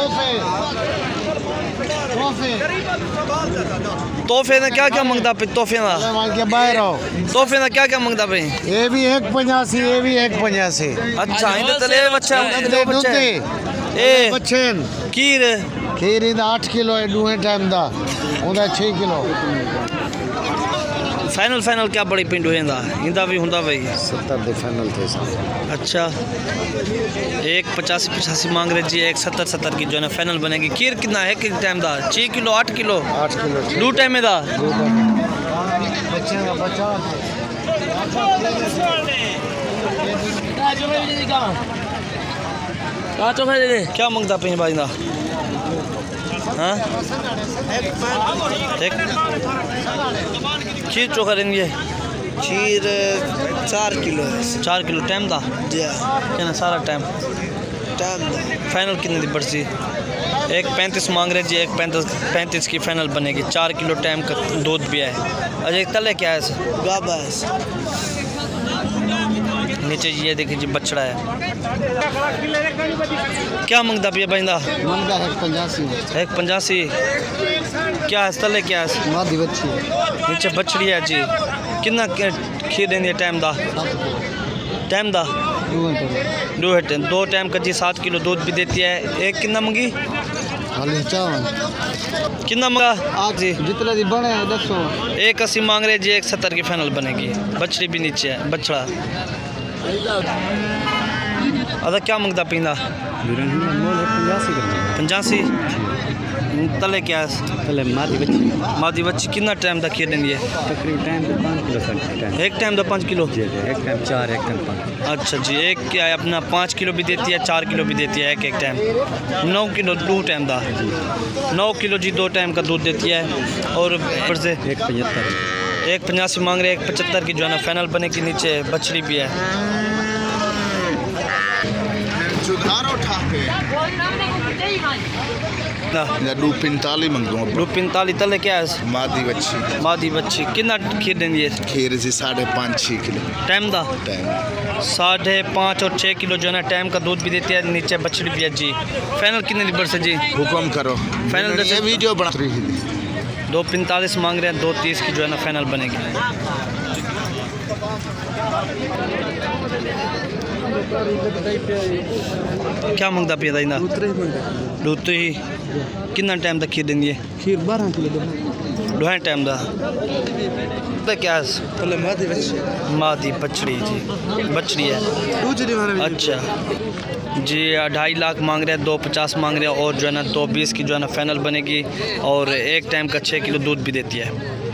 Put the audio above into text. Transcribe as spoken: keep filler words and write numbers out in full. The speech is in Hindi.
तोहफे ने क्या क्या मंगता पे? तोहफे ना तोहफे ना क्या क्या मंगता पे? ये भी एक पचासी, ये भी एक पचासी। अच्छा इधर तले बच्चा दो बच्चे ए बच्चे खीर खीर इधर आठ किलो है दूहे टाइम दा उधर छह किलो। फाइनल फाइनल क्या बड़ी पिंड हो इंदा इंदा भी हुंदा भाई सत्तर दे फाइनल थे। अच्छा एक पचासी पचासी मांग रहे जी, एक सत्तर सत्तर की जो है ना फाइनल बनेगी। खीर कितना है कि टाइम दा? छः किलो आठ किलो आठ किलो दो टाइम में दा बच्चे का बच्चा क्या मंगता पे भाई ना? हाँ एक खीर चोखा देंगे। खीर चार किलो है। चार किलो टाइम दा क्या ना सारा टाइम टाइम फाइनल कितने दी बरसी? एक पैंतीस मांग रहे जी, एक पैंतीस पैंतीस की फाइनल बनेगी। चार किलो टाइम का दूध भी है। अजय तले क्या है गाबा है नीचे ये देखिए जी बछड़ा है। क्या मंगता पिया बंदा? मंगा है पंजासी एक पंजासी क्या है तले क्या है? मादी बच्ची नीचे बछड़ी है जी। कितना खीर देंगे टाइम दा? टाइम दा दो है दो टाइम का जी सात किलो दूध भी देती है। एक कितना मंगी? कितना मंगा आज जी जितना दी बने दसो। एक अस्सी मांग रहे जी, एक सत्तर की फाइनल बनेगी। बछड़ी भी नीचे है बछड़ा। अदा क्या मंगता पींदा? पंजासी तले क्या है? तले मादी बच्ची मादी बच्ची कितना टाइम तक खीर देंगे? तकरीबन टाइम तो पाँच किलो एक टाइम तो पाँच किलो एक टाइम चार एक टाइम पाँच। अच्छा जी एक क्या है अपना पाँच किलो भी देती है, चार किलो भी देती है। एक एक टाइम नौ किलो दो टाइम दा नौ किलो जी दो टाइम का दूध देती है। और ऊपर से एक पचहत्तर एक पचासी मांग रहे, एक पचहत्तर की जो है ना फाइनल बने की। नीचे बछड़ी भी है। दो पैंतालीस मंगो दो पैंतालीस तले क्या है? मादी बच्ची मादी बच्ची कितना खीर देंगे? खीर से साढ़े पाँच छः किलो टाइम दा टाइम साढ़े पाँच और छः किलो जो है ना टाइम का दूध भी देती है। नीचे बछड़ी भी है जी। फाइनल कितने दी से जी? हुक्म करो फाइनल ये वीडियो बना दो पैंतालीस मांग रहे हैं, दो तीस की जो है ना फाइनल बनेगी। क्या मंगता पिया था? दूध ही कितना टाइम तक खीर देंगे? खीर बारह किलो ढाई टाइम दा क्या है? मादी बच्ची मादी बछड़ी जी बछड़ी है। अच्छा जी ढाई लाख मांग रहे हैं, दो पचास मांग रहे हैं। और जो है ना दो बीस की जो है ना फाइनल बनेगी। और एक टाइम का छः किलो दूध भी देती है।